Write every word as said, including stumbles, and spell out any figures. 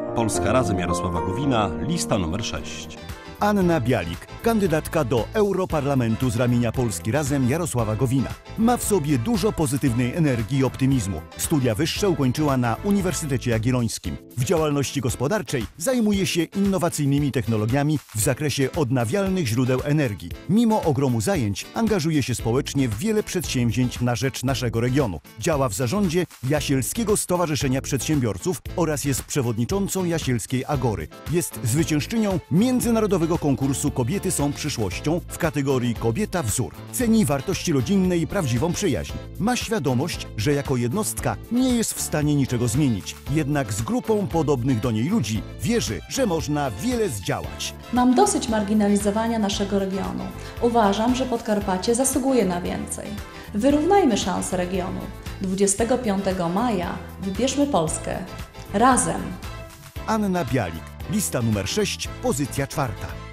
Polska Razem Jarosława Gowina, lista numer sześć. Anna Bialik, kandydatka do Europarlamentu z ramienia Polski Razem Jarosława Gowina. Ma w sobie dużo pozytywnej energii i optymizmu. Studia wyższe ukończyła na Uniwersytecie Jagiellońskim. W działalności gospodarczej zajmuje się innowacyjnymi technologiami w zakresie odnawialnych źródeł energii. Mimo ogromu zajęć angażuje się społecznie w wiele przedsięwzięć na rzecz naszego regionu. Działa w zarządzie Jasielskiego Stowarzyszenia Przedsiębiorców oraz jest przewodniczącą Jasielskiej Agory. Jest zwyciężczynią międzynarodowego konkursu Kobiety są przyszłością w kategorii Kobieta Wzór. Ceni wartości rodzinne i prawdziwą przyjaźń. Ma świadomość, że jako jednostka nie jest w stanie niczego zmienić. Jednak z grupą podobnych do niej ludzi wierzy, że można wiele zdziałać. Mam dosyć marginalizowania naszego regionu. Uważam, że Podkarpacie zasługuje na więcej. Wyrównajmy szanse regionu. dwudziestego piątego maja wybierzmy Polskę. Razem! Anna Bialik, lista numer sześć, pozycja czwarta.